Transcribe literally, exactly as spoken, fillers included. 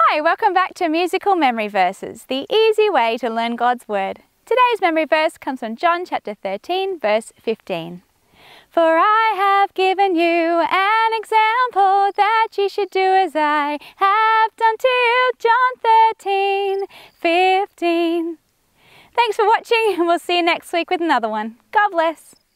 Hi, welcome back to Musical Memory Verses, the easy way to learn God's Word. Today's memory verse comes from John chapter thirteen, verse fifteen. For I have given you an example that ye should do as I have done too. John thirteen, fifteen. Thanks for watching, and we'll see you next week with another one. God bless.